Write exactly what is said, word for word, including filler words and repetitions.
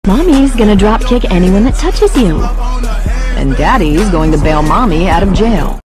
Mommy's gonna drop kick anyone that touches you. And Daddy's going to bail Mommy out of jail.